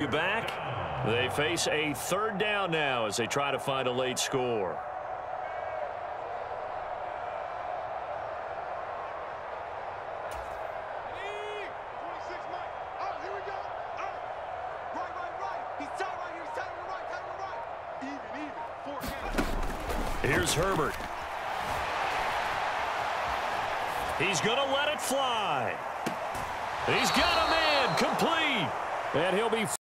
you back. They face a third down now as they try to find a late score. Here's Herbert. He's going to let it fly. He's got a man complete. And he'll be